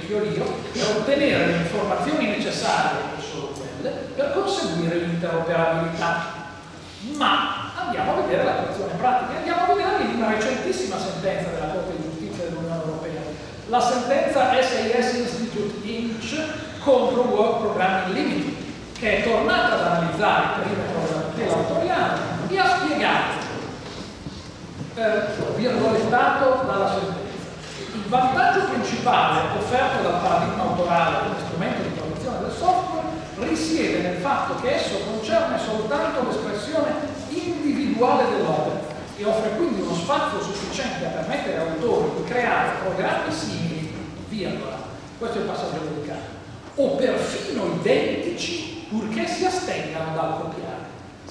io, per ottenere le informazioni necessarie, e solo quelle, per conseguire l'interoperabilità. Ma andiamo a vedere la questione pratica, andiamo a vedere una recentissima sentenza della Corte di Giustizia dell'Unione Europea, la sentenza SAS Institute Inc. contro Work Programming Limited, che è tornata ad analizzare il perimetro della tutela autoriale e ha spiegato, virgolettato dalla sentenza, il vantaggio principale offerto dal paradigma autorale come strumento di protezione del software risiede nel fatto che esso concerne soltanto l'espressione individuale dell'opera e offre quindi uno spazio sufficiente a permettere ai autori di creare programmi simili, virgola, questo è il passaggio delicato, o perfino identici purché si astengano dal copiare.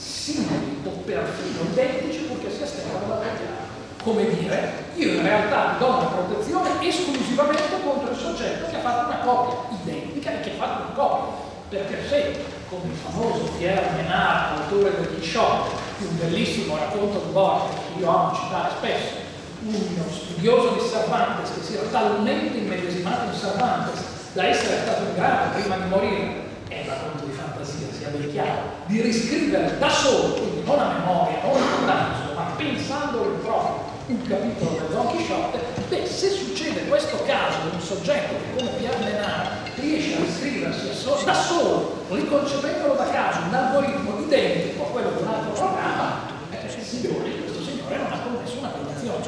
Simili o perfino identici purché si astengano dal copiare. Come dire, io in realtà do una protezione esclusivamente contro il soggetto che ha fatto una copia identica e che ha fatto una copia. Perché se, come il famoso Pierre Menard, autore del Quixote, un bellissimo racconto di Borges che io amo citare spesso, uno studioso di Cervantes che si era talmente immedesimato in Cervantes da essere stato in grado, prima di morire, è un racconto di fantasia, sia ben chiaro, di riscrivere da solo, quindi non a memoria, non ricordandoselo, ma pensando in proprio un capitolo del Don Quixote, beh, se succede questo caso di un soggetto che come Pierre Menard riesce a riscriversi da solo, riconcependolo da caso, un algoritmo identico a quello di un altro programma, signori, questo signore non ha commesso una violazione.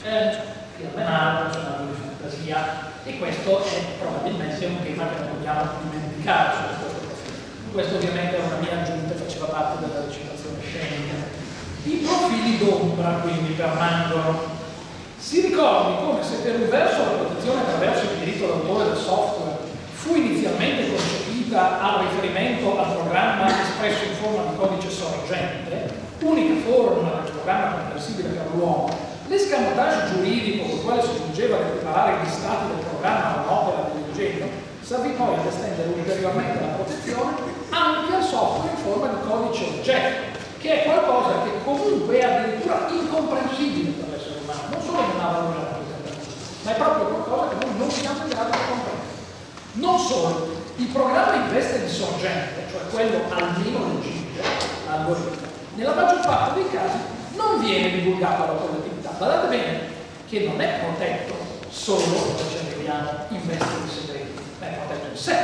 Pierre Menard è un personaggio di fantasia e questo è probabilmente un tema che non dobbiamo dimenticare. Questo ovviamente è una mia aggiunta, faceva parte della recitazione scenica. I profili d'ombra quindi permangono. Si ricordi come se per un verso la protezione attraverso il diritto d'autore del software fu inizialmente concepita al riferimento al programma espresso in forma di codice sorgente, unica forma del programma comprensibile per l'uomo, l'escamotage giuridico con il quale si giungeva ad equiparare gli stati del programma a un'opera dell'ingegno servì poi ad estendere ulteriormente la protezione anche al software in forma di codice oggetto, che è qualcosa che comunque è addirittura incomprensibile per l'essere umano, non solo non ha valore rappresentativo, ma è proprio qualcosa che noi non siamo in grado di comprendere. Non solo, il programma in veste di sorgente, cioè quello almeno leggibile, l'algoritmo, nella maggior parte dei casi non viene divulgato alla collettività. Guardate bene che non è protetto solo, noi ci arriviamo, in veste di segreti, ma è protetto in sé.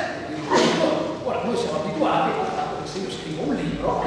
Ora, noi siamo abituati al fatto che se io scrivo un libro,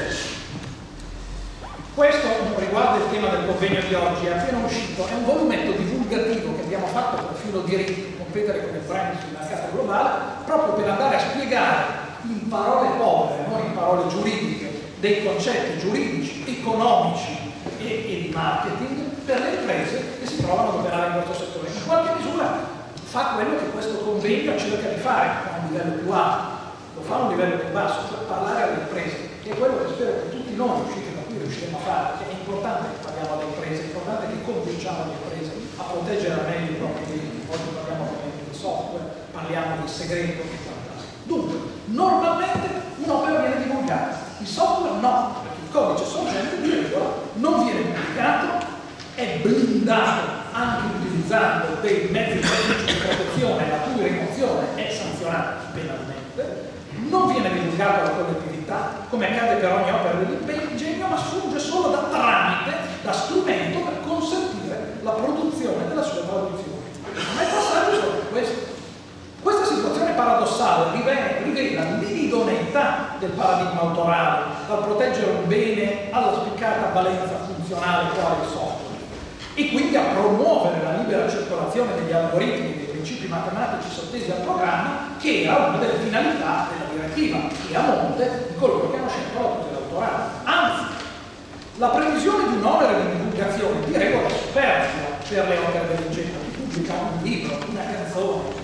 questo non riguarda il tema del convegno di oggi, è appena uscito, è un volumetto divulgativo che abbiamo fatto per filo diritto, competere con il brand sul mercato globale, proprio per andare a spiegare in parole povere, non in parole giuridiche, dei concetti giuridici, economici e di marketing per le imprese che si trovano ad operare in questo settore. In qualche misura fa quello che questo convegno cerca di fare a un livello più alto, lo fa a un livello più basso, per parlare alle imprese, che è quello che spero che tutti noi riusciremo a fare, perché è importante che parliamo alle imprese, è importante che convinciamo le imprese a proteggere al meglio i propri diritti. Oggi parliamo ovviamente di software, parliamo di segreto, di fantastico. Dunque, normalmente un'opera viene divulgata, il software no, perché il codice sorgente di regola non viene pubblicato, è blindato anche utilizzando dei mezzi tecnici di protezione, la cui rimozione è sanzionata penalmente, non viene divulgato alla collettività, come accade per ogni opera dell'ingegno, ma funge solo da tramite, da strumento per consentire la produzione della sua traduzione. Ma il passaggio è proprio questo. Questa situazione paradossale rivela l'inidoneità del paradigma autorale dal proteggere un bene alla spiccata valenza funzionale quale il software e quindi a promuovere la libera circolazione degli algoritmi e dei principi matematici sottesi al programma, che era una delle finalità della direttiva e a monte di coloro che hanno scelto la tutela autorale. Anzi, la previsione di un onere di divulgazione di regola è superflua per le opere dell'ingegno. Chi pubblica un libro, una canzone,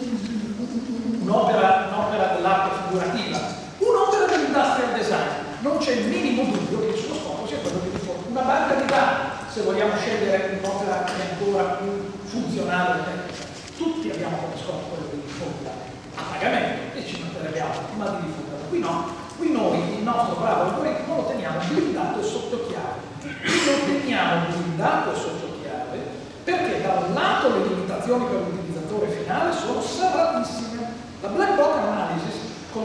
un'opera dell'arte figurativa, un'opera dell'industrial design, non c'è il minimo dubbio che il suo scopo sia quello di diffondere una banca di dati, se vogliamo scegliere un'opera che è ancora più funzionale. Tutti abbiamo come scopo quello di diffondere a pagamento e ci mancherebbe altro, ma di diffondere. Qui no, qui noi il nostro bravo algoritmo lo teniamo blindato e sotto chiave. Lo teniamo blindato e sotto chiave perché da un lato le limitazioni per l'utilizzatore finale sono serrate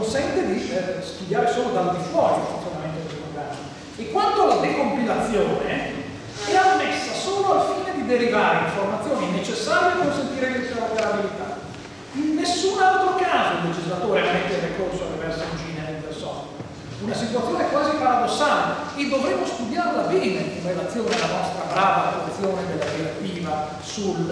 consente di studiare solo dal di fuori il funzionamento del programma. E quanto alla decompilazione, è ammessa solo al fine di derivare informazioni necessarie a consentire l'interoperabilità. In nessun altro caso il legislatore ammette il ricorso al reverse engineering del software. Una situazione quasi paradossale, e dovremo studiarla bene in relazione alla nostra brava attuazione della direttiva sul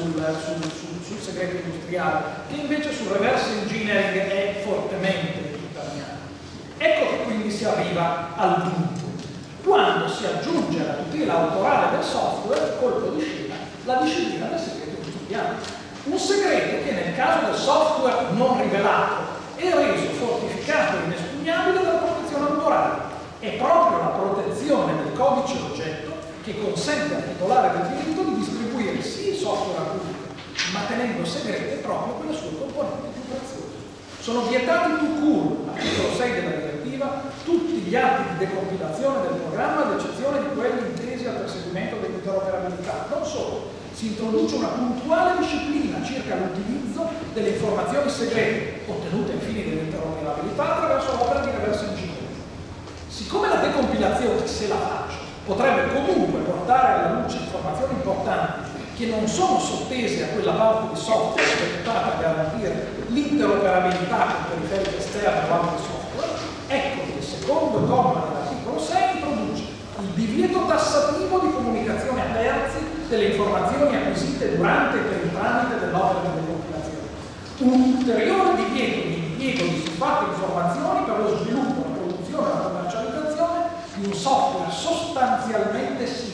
segreto industriale, che invece sul reverse engineering è fortemente impermeabile. Ecco che quindi si arriva al dunque. Quando si aggiunge alla tutela autorale del software, colpo di scena, la disciplina del segreto industriale. Un segreto che nel caso del software non rivelato è reso fortificato e inespugnabile dalla protezione autorale. È proprio la protezione del codice oggetto che consente al titolare del diritto di distribuire sì il software al pubblico, ma tenendo segrete proprio quelle sue componenti più preziose. Sono vietati tout court, articolo 6 della direttiva, tutti gli atti di decompilazione del programma, ad eccezione di quelli intesi al perseguimento dell'interoperabilità. Non solo, si introduce una puntuale disciplina circa l'utilizzo delle informazioni segrete, ottenute ai fini dell'interoperabilità attraverso l'opera di reverse engineering. Siccome la decompilazione, se la faccio, potrebbe comunque portare alla luce informazioni importanti che non sono sottese a quella parte di software deputata a garantire l'interoperabilità con periferiche esterne o altri software, ecco che il secondo comma dell'articolo 6 introduce il divieto tassativo di comunicazione a terzi delle informazioni acquisite durante e per il tramite dell'opera di decompilazione. Un ulteriore divieto di impiego di siffatte informazioni per lo sviluppo, la produzione e la commercializzazione di un software sostanzialmente simile.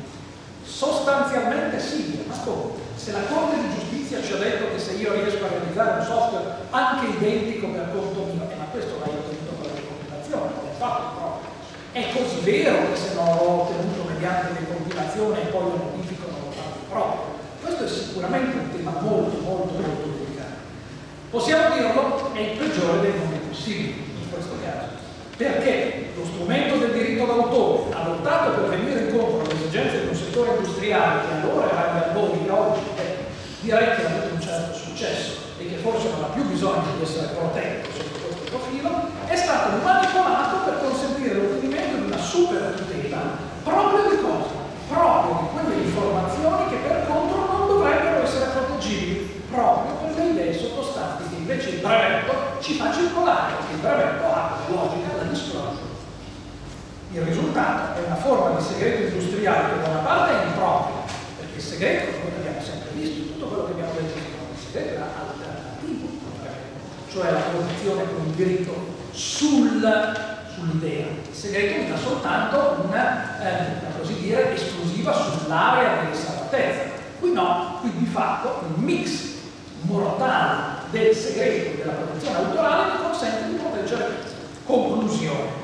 Sostanzialmente simile, ma come? Se la Corte di Giustizia ci ha detto che se io riesco a realizzare un software anche identico per conto mio, ma questo l'hai ottenuto per la decompilazione, non è fatto proprio. È così vero che se non l'ho ottenuto mediante decompilazione e poi lo modifico non lo faccio proprio. Questo è sicuramente un tema molto delicato. Possiamo dirlo, è il peggiore dei modi possibili in questo caso. Perché lo strumento del diritto d'autore, adottato per venire incontro alle esigenze di un settore industriale che allora era agli albori e oggi direi che ha avuto un certo successo e che forse non ha più bisogno di essere protetto sotto questo profilo, è stato manipolato per consentire l'ottenimento di una super tutela proprio di cosa? Proprio di quelle informazioni che per contro non dovrebbero essere proteggibili, proprio per le idee sottostanti che invece il brevetto ci fa circolare, perché il brevetto ha logica da disclosure. Il risultato è una forma di segreto industriale che da una parte è impropria, perché il segreto, come abbiamo sempre visto, tutto quello che abbiamo detto il segreto era alternativo, cioè la protezione con il diritto sull'idea. Il segreto mi dà soltanto una, così dire, esclusiva sull'area di riservatezza. Qui no, qui di fatto il mix mortale del segreto e della protezione autorale mi consente di proteggere. Conclusione.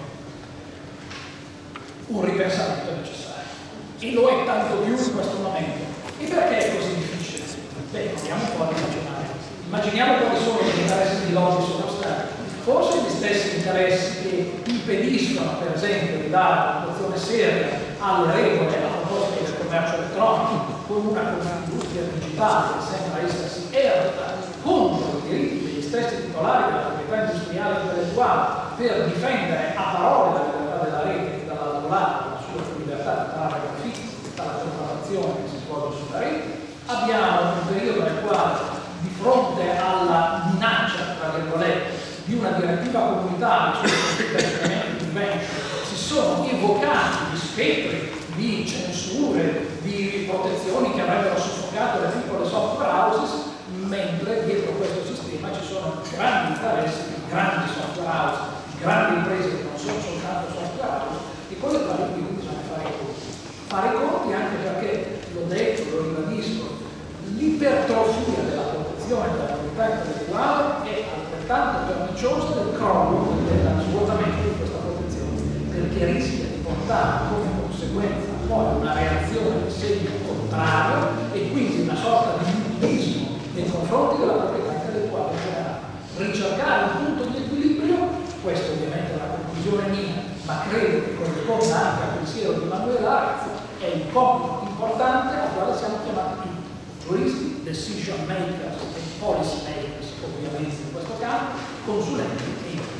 Un ripensamento è necessario. E lo è tanto più in questo momento. E perché è così difficile? Beh, proviamo un po' ad immaginare. Immaginiamo quali sono gli interessi di lobby sottostati. Forse gli stessi interessi che impediscono, per esempio, di dare un'attuazione seria alle regole a proposito del commercio elettronico con una industria digitale che sembra essersi erta contro i diritti degli stessi titolari della proprietà industriale e intellettuale per difendere a parole la libertà della rete e dall'altro lato la sua libertà di trarre profitto dalla contrattazione che si svolge sulla rete. Abbiamo un periodo nel quale, di fronte alla minaccia, tra virgolette, di una direttiva comunitaria sul conflitto di invention, si sono evocati gli spettri di censure, di protezioni che avrebbero soffocato le piccole software houses, mentre dietro questo sistema ci sono grandi interessi di grandi software house, di grandi imprese che non sono soltanto software house e con le quali quindi bisogna fare i conti. Fare i conti anche perché, l'ho detto, lo ribadisco, l'ipertrofia della protezione della proprietà intellettuale è altrettanto perniciosa del crollo del svuotamento di questa protezione, perché rischia di portare come conseguenza poi una reazione di segno contrario e quindi una sorta di mutismo nei confronti della proprietà intellettuale in generale. Ricercare un punto di equilibrio, questo ovviamente è una conclusione mia, ma credo che corrisponda anche al pensiero di Emanuele Arezzo, è un compito importante al quale siamo chiamati tutti, giuristi, decision makers e policy makers, ovviamente in questo caso, consulenti e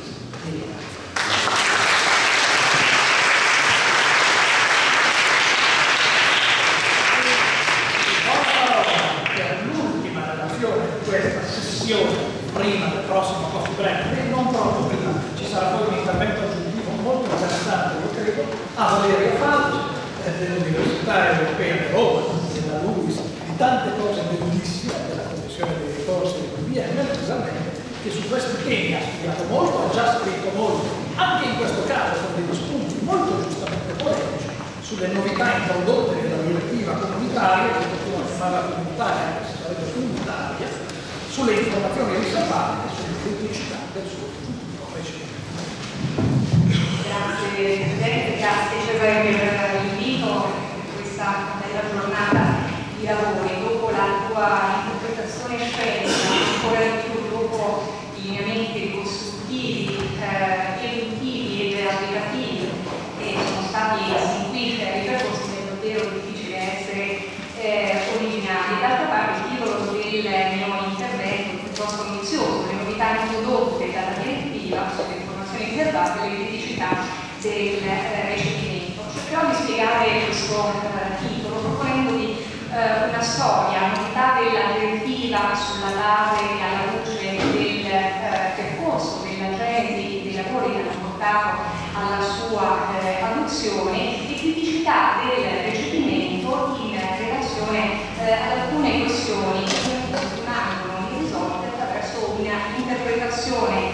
questa sessione prima del prossimo coffee break, e non proprio prima. Ci sarà poi un intervento aggiuntivo molto interessante, io credo, a Valeria Falci, dell'Università Europea di Roma, della LUIS, di tante cose bellissime, della Commissione dei ricorsi dell'UBM, che su questi temi ha studiato molto, ha già scritto molto, anche in questo caso con degli spunti molto giustamente polemici sulle novità introdotte nella direttiva comunitaria, che continua a chiamarla comunitaria, anche se sarebbe comunitaria, sulle informazioni riservate e sulle criticità del suo futuro recepimento. Grazie Presidente, grazie Cesare per l'invito in questa bella giornata di lavori. Dopo la tua interpretazione scenica, ancora di più dopo i lineamenti costruttivi, edutivi e applicativi che sono stati sin qui ripercorsi, è davvero difficile essere originali. D'altra parte il titolo del mio intervento è piuttosto ambizioso: le novità introdotte dalla direttiva sulle informazioni riservate e le criticità del recepimento. Cercherò di spiegare questo titolo proponendovi una storia, novità della direttiva sulla base e alla luce del percorso, della genesi dei lavori che hanno portato alla sua adozione, e criticità del recepimento in relazione ad alcune questioni che rimangono irrisolte attraverso un'interpretazione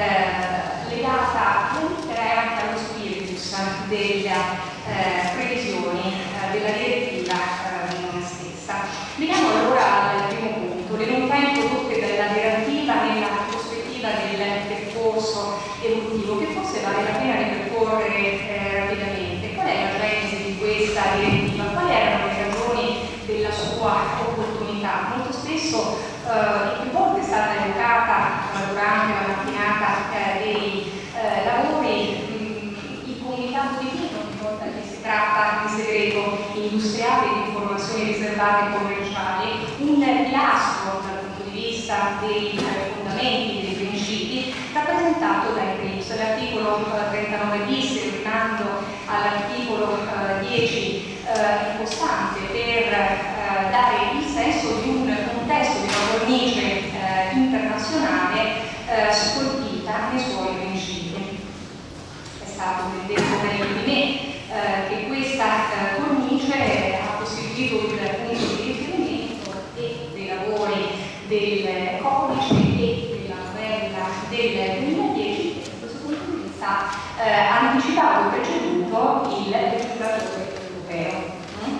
legata alla lettera e anche allo spiritus delle previsioni della direttiva stessa. Veniamo allora al primo punto: le novità introdotte dalla direttiva nella prospettiva del percorso evolutivo, che forse vale la pena ripercorrere rapidamente. Qual è la genesi di questa direttiva? Quali erano le ragioni della sua opportunità? Molto spesso e più volte è stata evocata durante la mattinata dei lavori il comunicato di Vino, ogni volta che si tratta di segreto industriale e di informazioni riservate commerciali, un pilastro dal punto di vista dei fondamenti, dei principi, rappresentato dai PRIIPs. L'articolo 39 bis, tornando all'articolo 10 costante, per dare il senso di un contesto, di una cornice internazionale scolpita nei suoi principi. È stato detto meglio di me che questa cornice ha costituito il punto di riferimento e dei lavori del codice e della novella del 2010, da questo punto di vista ha anticipato e preceduto il legislatore europeo.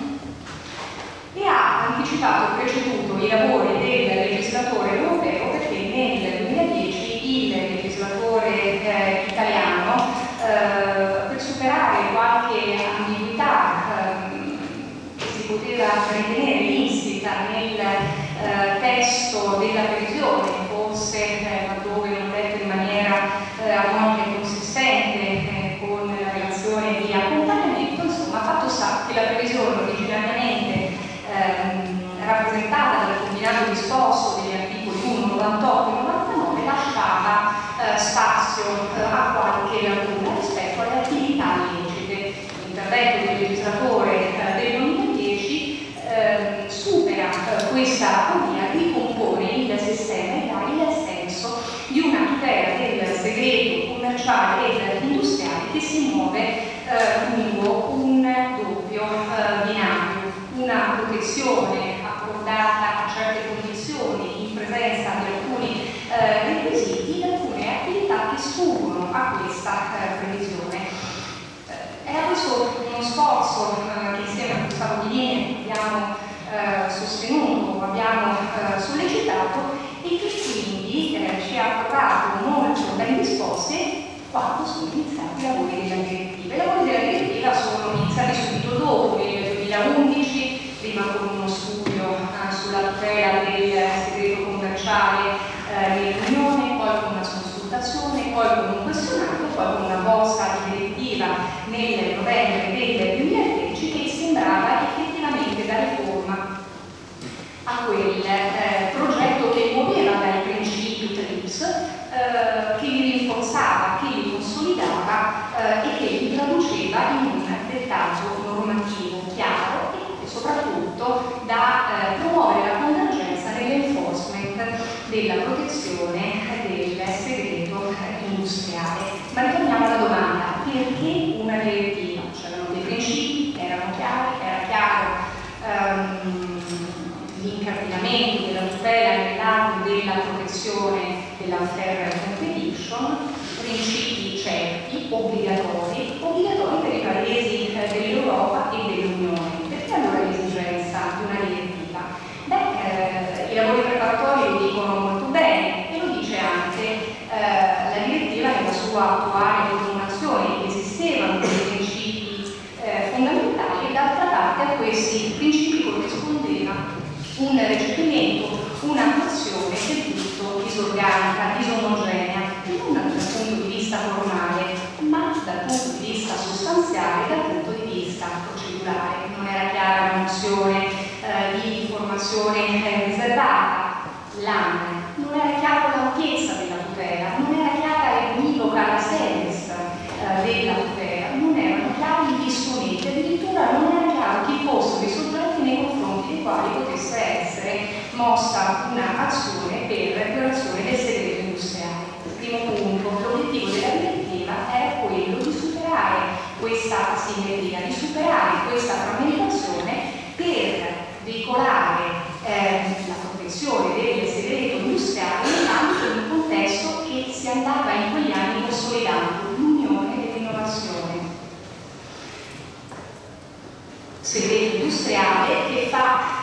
E ha anticipato e preceduto i lavori del legislatore europeo, perché nel 2010 il legislatore italiano, per superare qualche ambiguità che si poteva ritenere insita nel testo della previsione, forse laddove non detto in maniera armonica e consistente con la relazione di accompagnamento, insomma, fatto sta che la previsione originariamente rappresentata dal combinato disposto degli articoli 1, 98 e 99 lasciava spazio a qualche lacuna rispetto alle attività illecite. L'intervento del legislatore del 2010 supera questa aporia, ricompone il sistema e dà il senso di una tutela del segreto commerciale ed industriale che si muove lungo un doppio binario: una protezione accordata a certe condizioni in presenza di alcuni requisiti e alcune attività che sfuggono a questa previsione. Era questo uno sforzo che insieme a Gustavo Divini abbiamo sostenuto, abbiamo sollecitato, e che quindi ci ha portato molto ben disposti quando sono iniziati i lavori della direttiva. I lavori della direttiva sono iniziati subito dopo, nel 2011, prima con uno studio sulla tutela del segreto commerciale nell'Unione, poi con una consultazione, poi con un questionario, poi con una bozza di direttiva nel novembre del 2010 che sembrava effettivamente dare forma a quel progetto che muoveva dai principi TRIPS, che li rinforzava, che li consolidava e che li traduceva in un dettaglio normativo chiaro e soprattutto da promuovere la convergenza nell'enforcement della protezione del segreto industriale. Ma ritorniamo alla domanda: perché una direttiva? C'erano dei principi, erano chiari, era chiaro l'incardinamento della tutela nell'ambito della protezione dell'unfair competition, principi certi, obbligatori per i paesi dell'Europa e dell'Unione. Perché allora l'esigenza di una direttiva? I lavori preparatori lo dicono molto bene, e lo dice anche la direttiva nella sua attuale formulazione. Esistevano dei principi fondamentali, d'altra parte a questi principi corrispondeva un recepimento, un'attuazione del tutto disorganica, disomogenea, non dal punto di vista formale, ma dal punto di vista sostanziale, dal punto di vista procedurale. Non era chiara la nozione di informazione riservata, l'AN, non era chiara l'ampiezza della tutela, non era chiara e univoca la sedes della tutela, non erano chiari gli strumenti, addirittura non era chiaro chi fossero i soggetti nei confronti dei quali potesse essere mossa un'azione per violazione del segreto industriale. Primo punto, l'obiettivo della direttiva era quello di superare questa asimmetria, di superare questa frammentazione per veicolare la protezione del segreto industriale nell'ambito di un contesto che si andava in quegli anni consolidando, l'unione dell'innovazione. Segreto industriale che fa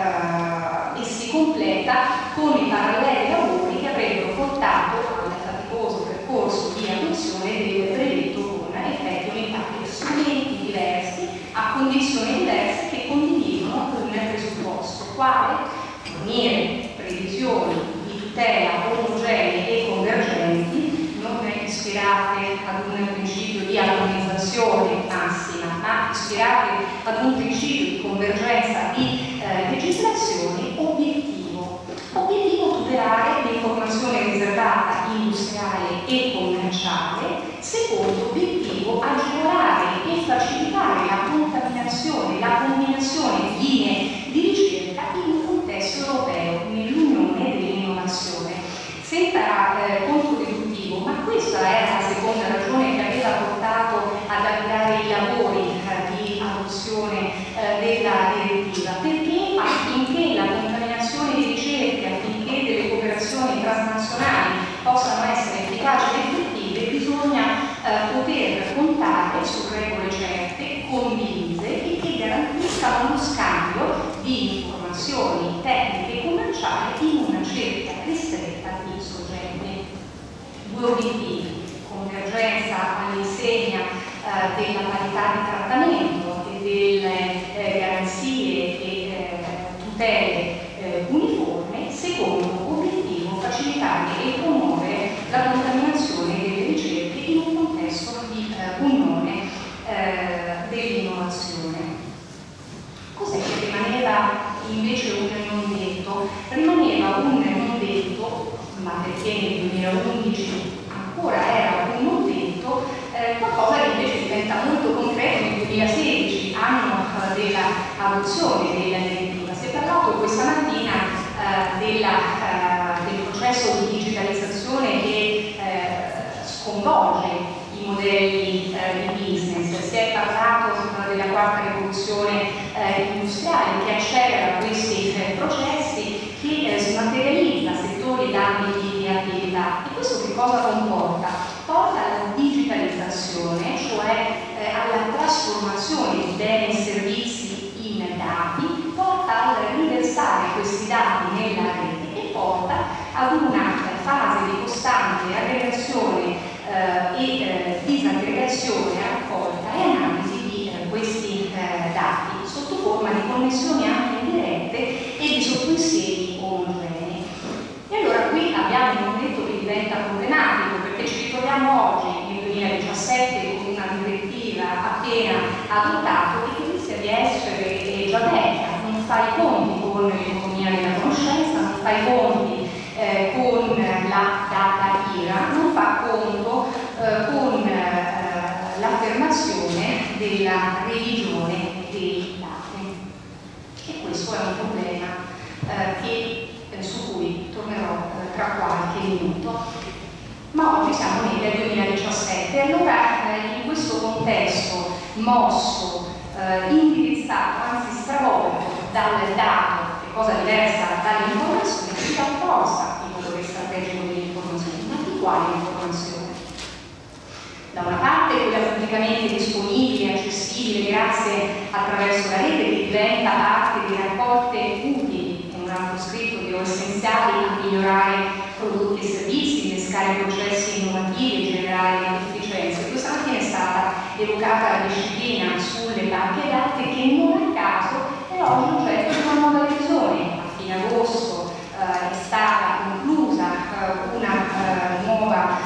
e si completa con i paralleli lavori che avrebbero portato al faticoso percorso di adozione del brevetto con effetti unitari, strumenti diversi a condizioni diverse che condividono un presupposto, quale fornire previsioni di tutela omogenee e convergenti, non ispirate ad un principio di armonizzazione massima, ma ispirate ad un principio di convergenza di legislazioni. Obiettivo tutelare l'informazione riservata industriale e commerciale. Secondo obiettivo, agevolare e facilitare la contaminazione, la combinazione di linee di ricerca in un contesto europeo, nell'unione dell'innovazione. Sembra controdeduttivo, ma questa era la seconda ragione che aveva portato ad avviare i lavori di adozione della direttiva, perché affinché la contaminazione di ricerche, affinché delle cooperazioni transnazionali possano essere efficaci ed effettive, bisogna poter contare su regole certe, condivise e che garantiscano lo scambio di informazioni tecniche e commerciali in una cerchia ristretta di soggetti. Due obiettivi: convergenza all'insegna della parità di trattamento e delle garanzie e tutele uniforme. Secondo obiettivo, facilitare e promuovere la contaminazione delle ricerche in un contesto di unione dell'innovazione. Cos'è che rimaneva invece un non detto? Rimaneva un non detto, ma perché nel 2011 ancora era un non detto, qualcosa che invece diventa molto concreto nel 2016, anno dell'adozione della direttiva. Si è parlato questa mattina del processo di digitalizzazione che sconvolge i modelli di business. Si è parlato della quarta rivoluzione industriale che accelera questi processi, che smaterializza settori ed ambiti di attività. E questo che cosa comporta? Porta alla digitalizzazione, cioè alla trasformazione di beni e servizi in dati, porta al riversare questi dati nella rete e porta ad una fase di costante aggregazione e disaggregazione, raccolta e analisi di questi dati sotto forma di connessioni anche indirette e di sottoinsiemi omogenei. E allora qui abbiamo un momento che diventa problematico, perché ci ritroviamo oggi nel 2017 con una direttiva appena adottata che rischia di essere già vecchia, non fa i conti con l'economia della conoscenza, non fa i conti con la data IRA, non fa conto con l'affermazione della religione dei dati. E questo è un problema su cui tornerò tra qualche minuto. Ma oggi siamo nel 2017 e allora in questo contesto mosso, indirizzato, anzi stravolto dal dato, che cosa diversa dall'informazione, si rafforza il valore strategico dell'informazione. Ma di quale informazione? Da una parte quella pubblicamente disponibile, accessibile grazie attraverso la rete, che diventa parte di raccolte utili, in un altro scritto, o essenziali a migliorare prodotti e servizi, innescare processi innovativi e generare efficienza. Questa mattina è stata evocata la disciplina sulle banche dati, che non a caso è oggi oggetto di una nuova revisione. A fine agosto è stata conclusa una nuova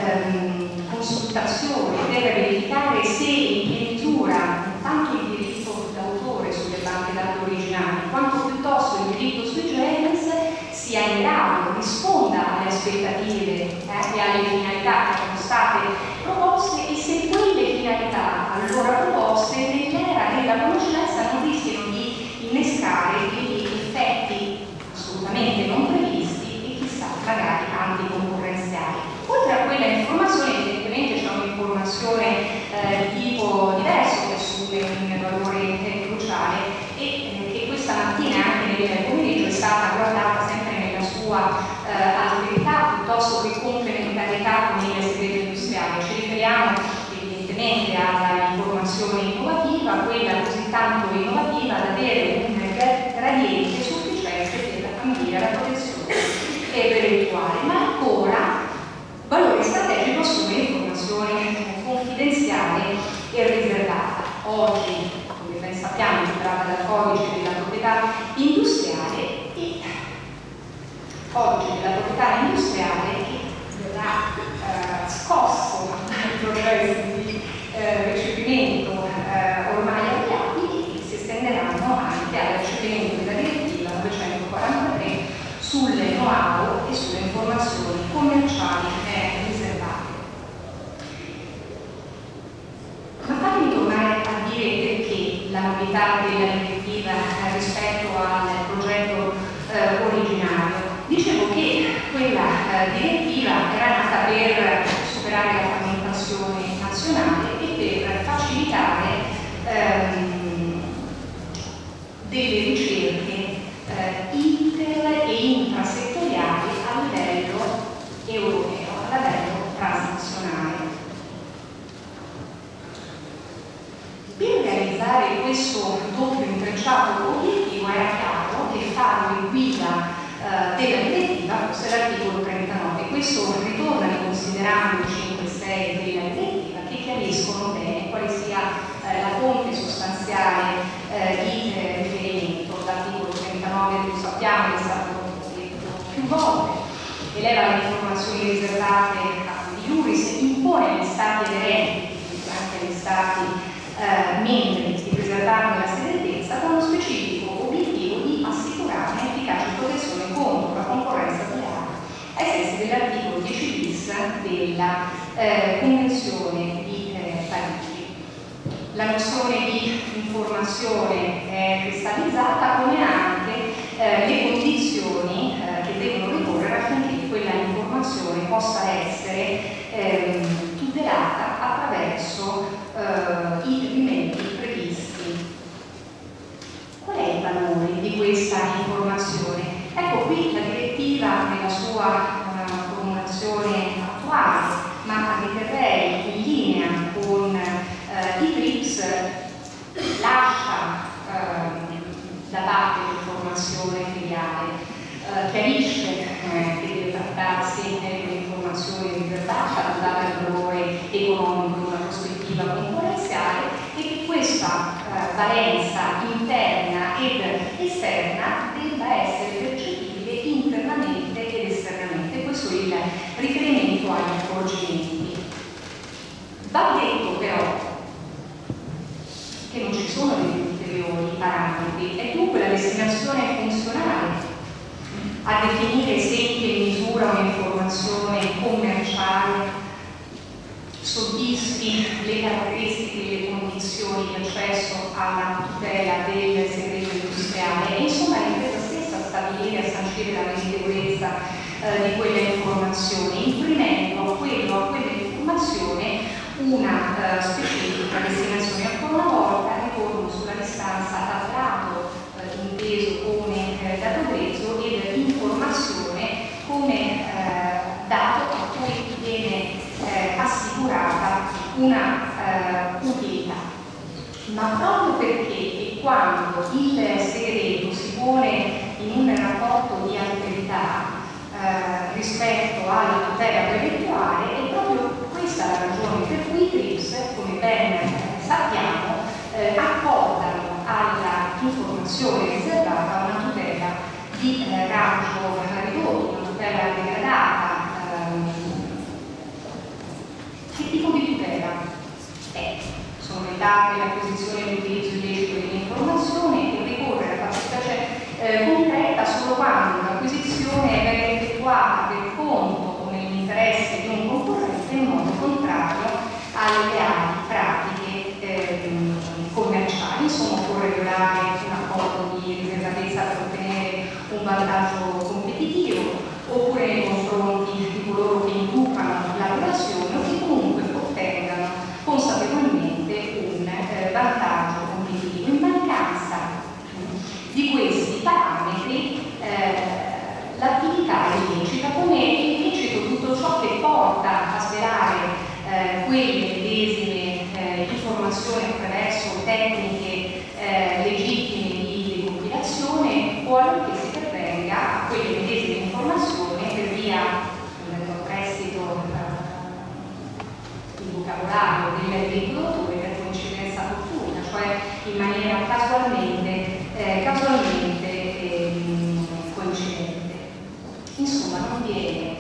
consultazione per verificare se in che misura tanto il diritto d'autore sulle banche dati originali quanto piuttosto il diritto sui generis sia in grado, risponda alle aspettative e alle finalità che sono state proposte, e se quelle finalità allora proposte nell'era della conoscenza non rischiano di innescare degli effetti assolutamente non previsti e chissà magari anticoncorrenziali. Oltre a quella informazione, evidentemente c'è un'informazione di tipo diverso che assume un valore cruciale e che questa mattina anche nel pomeriggio è stata guardata sempre nella sua attività piuttosto che complementarietà con il segreto industriale. Ci riferiamo evidentemente all'informazione innovativa, quella così tanto innovativa da avere un gradiente sufficiente per ambire la protezione intellettuale, ma ancora valore strategico sull'informazione confidenziale e riservata. Oggi, come ben sappiamo, si tratta dal codice della proprietà industriale e codice della proprietà industriale che verrà scosso dai processi di recepimento ormai avviati e si estenderanno anche al recepimento della direttiva 943 sulle know-how e sulle informazioni commerciali riservate. Ma fatemi tornare a dire perché la novità della direttiva rispetto al progetto originario. Dicevo che quella direttiva era nata per superare la frammentazione nazionale e per facilitare delle ricerche inter e intrasettoriali a livello europeo, a livello transnazionale. Per realizzare questo doppio intrecciato obiettivo era chiaro che il faro di guida della direttiva fosse l'articolo 39. Questo ritorna nei considerando 5 e 6 della direttiva, che chiariscono bene quale sia la fonte sostanziale di riferimento. L'articolo 39, lo sappiamo, è stato detto più volte, eleva le informazioni riservate di iuris, impone agli stati aderenti, anche agli stati membri, di preservarne la segretezza con lo specifico obiettivo di assicurare un'efficace protezione contro la concorrenza sleale ai sensi dell'articolo 10 bis della Convenzione di Parigi. La nozione di informazione è cristallizzata, come anche le condizioni che devono ricorrere affinché quella informazione possa essere tutelata attraverso i rimedi previsti. Qual è il valore di questa informazione? Ecco, qui la direttiva nella sua formulazione attuale, ma riterrei in linea con i TRIPS, lascia da parte l'informazione filiale, chiarisce che deve trattarsi di un'informazione riservata, data il valore economico in una prospettiva concorrenziale, e che questa valenza interna ed esterna debba essere percepibile internamente ed esternamente. Questo è il riferimento agli accorgimenti. Va detto però che non ci sono degli ulteriori parametri, è dunque la destinazione funzionale a definire se in che misura un'informazione commerciale soddisfi le caratteristiche e le condizioni di accesso alla tutela del segreto industriale e insomma l'impresa stessa stabilire e sancire la meritevolezza di quelle informazioni, imprimendo a quell'informazione una specifica destinazione. Ancora una volta ritorno sulla distanza dal dato inteso come dato grezzo ed informazione come dato a cui viene assicurata una utilità. Ma proprio perché quando il segreto si pone in un rapporto di alterità rispetto alla tutela progettuale, è proprio questa la ragione per cui i TRIPS, come ben sappiamo, accordano all'informazione riservata una tutela di raggio ridotto, una tutela degradata. Che tipo di tutela è? Sono vietate l'acquisizione e l'utilizzo illecito dell'informazione e ricorre alla fattispecie concreta solo quando l'acquisizione viene effettuata per conto o nell'interesse di un concorrente in modo contrario alle leali pratiche commerciali. Insomma, occorre violare un accordo di riservatezza per ottenere un vantaggio competitivo, oppure nei confronti di coloro che inducano la violazione o che comunque ottengano consapevolmente un vantaggio competitivo. In mancanza di questi parametri, l'attività illecita come illecito tutto ciò che porta a svelare quelle medesime informazioni attraverso tecniche legittime di decompilazione o allorché si pervenga a quelle medesime informazioni per via del prestito il vocabolario del diritto d'autore per coincidenza fortuita, cioè in maniera casualmente coincidente. Insomma, non viene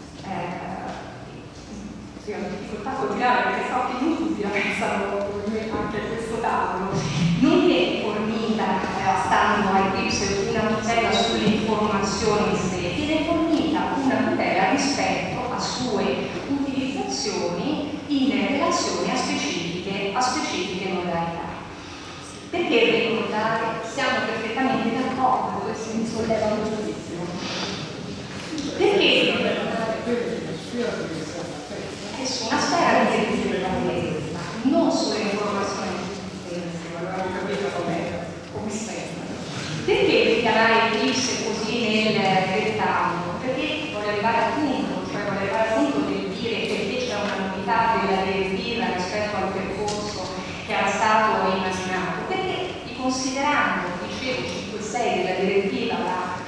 ho difficoltà a continuare perché so che in tutti la pensano anche a questo tavolo. Non viene fornita, stando ai TRIPS, una tutela sulle informazioni in sé, viene fornita una tutela rispetto a sue utilizzazioni in relazione a specifiche modalità. Perché ricordare? Siamo perfettamente d'accordo, questo mi solleva moltissimo. Perché è su una sfera di diritto, non sulle informazioni come sempre. Perché richiamare il TRIPS così nel dettaglio? Perché voglio arrivare al punto del dire perché c'è una novità della direttiva rispetto al percorso che era stato immaginato, perché considerando, dicevo, 5-6 della direttiva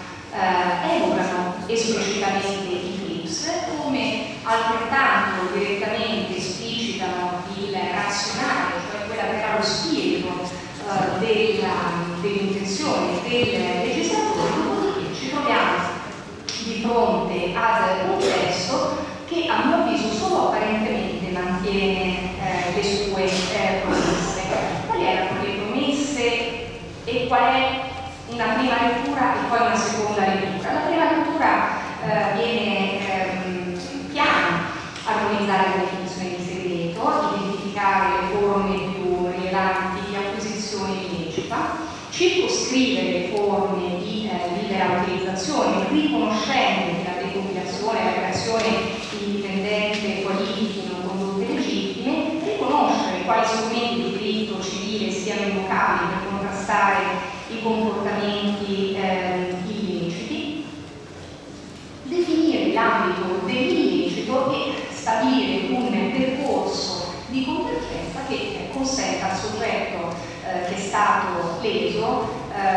evocano esplicitamente i TRIPS, come altrettanto direttamente esplicitano il razionale, cioè quella che era lo spirito dell'intenzione del legislatore, dopodiché ci troviamo di fronte ad un testo che a mio avviso solo apparentemente mantiene le sue promesse. Quali erano le promesse e qual è una prima lettura e poi una seconda lettura? La prima lettura viene chiama armonizzare la definizione di segreto, identificare le forme più rilevanti di acquisizione illecita, circoscrivere le forme di libera utilizzazione, riconoscendo che la decompilazione e la creazione indipendente qualificino condotte legittime, riconoscere quali strumenti di diritto civile siano invocabili per contrastare i comportamenti illeciti, definire l'ambito dell'illecito e stabilire un percorso di convergenza che consenta al soggetto che è stato leso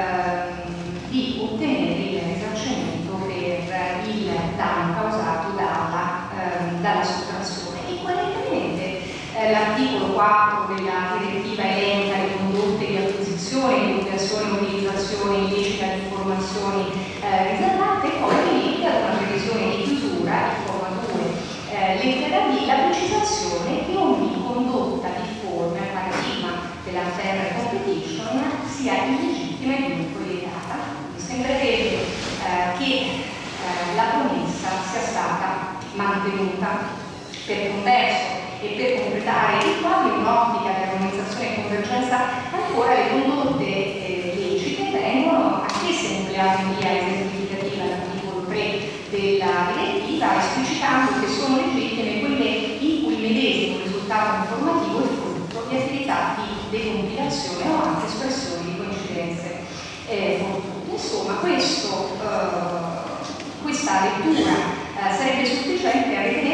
di ottenere il risarcimento per il danno causato dalla sottrazione. E coerentemente l'articolo 4 della direttiva elenca le condotte di acquisizione, divulgazione e utilizzazione illecita di informazioni riservate e poi limita ad una previsione di chiusura, il comma 2, lettera B, la precisazione che ogni condotta difforme al paradigma della fair competition sia illegittima e dunque vietata. Mi sembrerebbe che la promessa sia stata mantenuta. Per converso e per completare il quadro, in un'ottica di armonizzazione e convergenza, ancora le condotte lecite vengono anch'esse nucleate in via esemplificativa all'articolo 3 della Insomma, questa lettura sarebbe sufficiente a ritenere